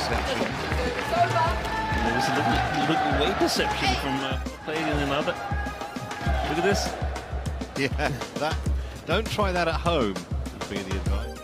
perception. And there was a little away perception from playing in another. Look at this. Yeah, don't try that at home, would be the advice.